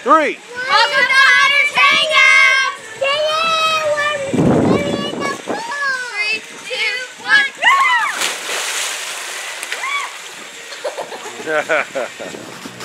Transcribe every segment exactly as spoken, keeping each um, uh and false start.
three. Welcome to Hunter's Hangout! Three, two, one.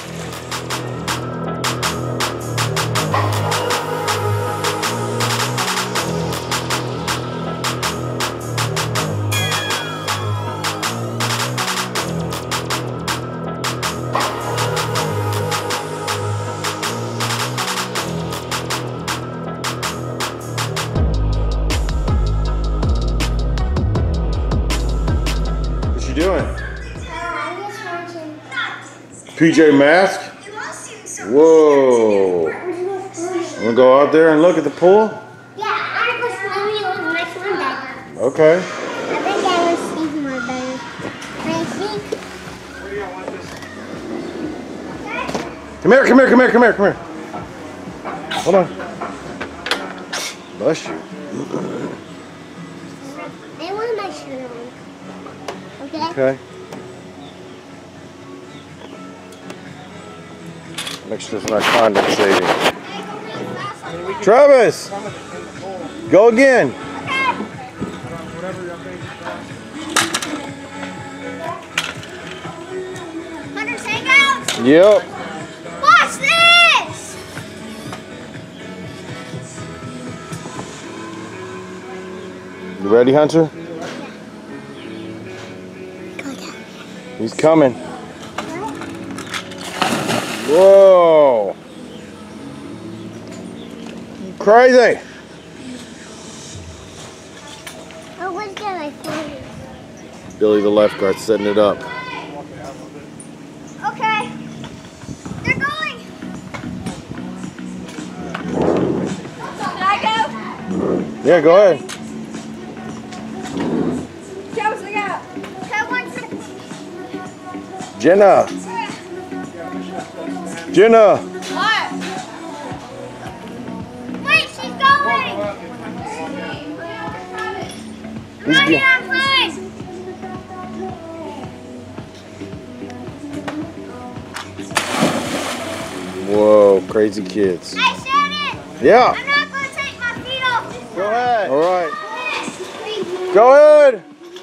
What you doing? P J Mask? Whoa. Wanna go out there and look at the pool? Yeah, I was swimming with my swim better. Okay. I think I will see more better. Can I see? Come here, come here, come here, come here, come here. Hold on. Bless you. I want my shirt on. Okay? Okay. Make sure it's not condensating. Travis! Go again. Hunter's Hangout? Yep. Watch this! You ready, Hunter? He's coming. Whoa. Crazy. Oh, what's that like for? Billy the lifeguard setting it up. Okay. They're going. Can I go? Yeah, go ahead. Travis, look out. Okay, one second. Jenna. Jenna. What? Wait, she's going. He's Ready, go- I'm playing. Whoa, crazy kids. I said it. Yeah. I'm not going to take my feet off this Go time. ahead. All right. This. Go ahead.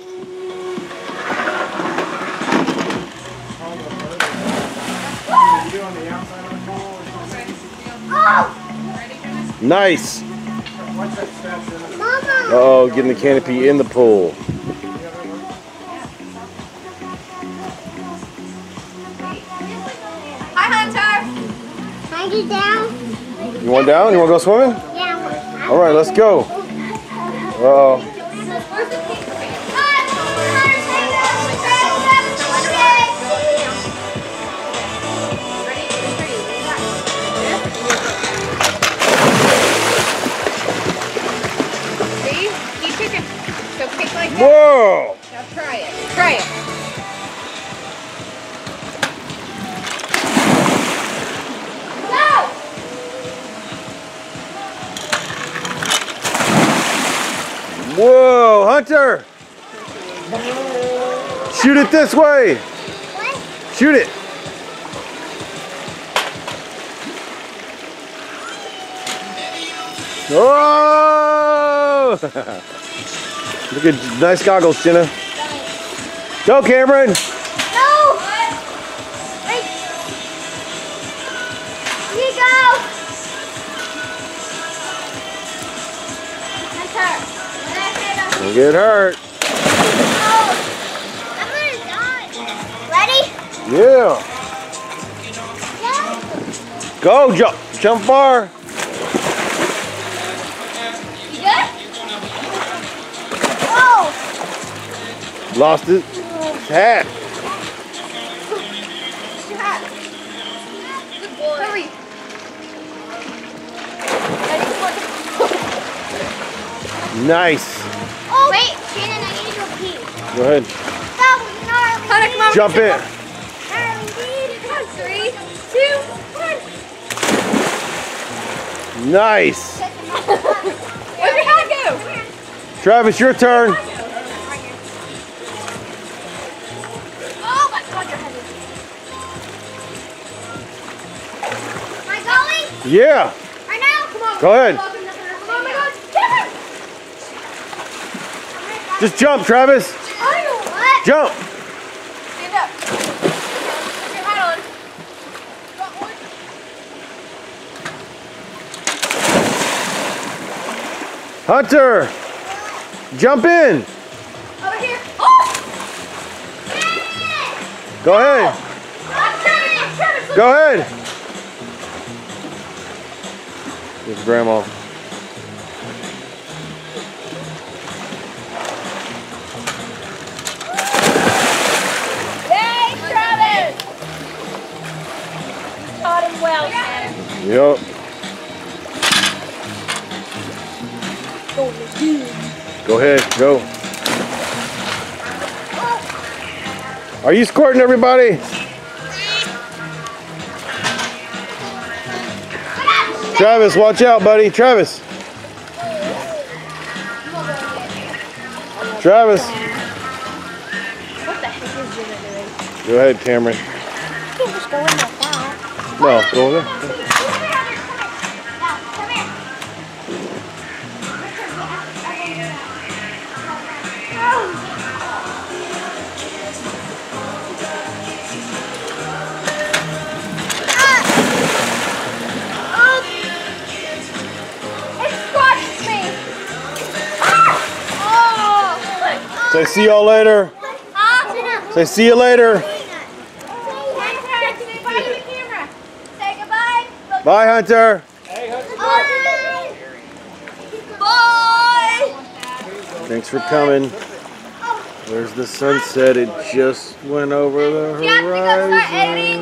Oh, Nice. Mama. Uh-oh, getting the canopy in the pool. Hi, Hunter! Can I get down? You want down? You want to go swimming? Yeah. All right, let's go. Uh-oh. See? Keep kicking. So kick like that. Whoa. Now try it. Try it. Whoa, Hunter. Shoot it this way. What? Shoot it. Whoa! Look at nice goggles, Jenna. Go, Cameron. No! Wait! Here you go! That's her. Don't get hurt. Oh! I'm gonna die. Ready? Yeah. Yeah. Go, jump, jump far. You good? Oh! Lost it. Hat. Good boy. Hurry. Nice. Oh! Wait, Shannon, I need to go pee. Go ahead. That was gnarly. Hunter, come on. Jump in. Come on, three, two, one. Nice. Where'd your hat go? Travis, your turn. Oh my God, you're heavy. Am I going? Yeah. Right now? Come on. Go ahead. Come on, my God. Cameron! Just jump, Travis. I know what. Jump. Stand up. Put your hat on. Got one. Hunter, jump in. Over here. Oh! Go ahead. Travis, Travis, Go ahead. Here's Grandma. Hey, Travis! Taught him well, man. Yup. Go ahead, go. Are you squirting everybody? Travis, watch out, buddy. Travis. Travis. What the heck is Jenna doing? Go ahead, Cameron. You can't just go in like that. No, go over there. Say see y'all later. Say see you later. Bye, Hunter. Bye. Thanks for coming. There's the sunset. It just went over the horizon.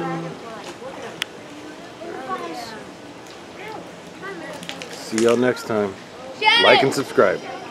See y'all next time. Like and subscribe.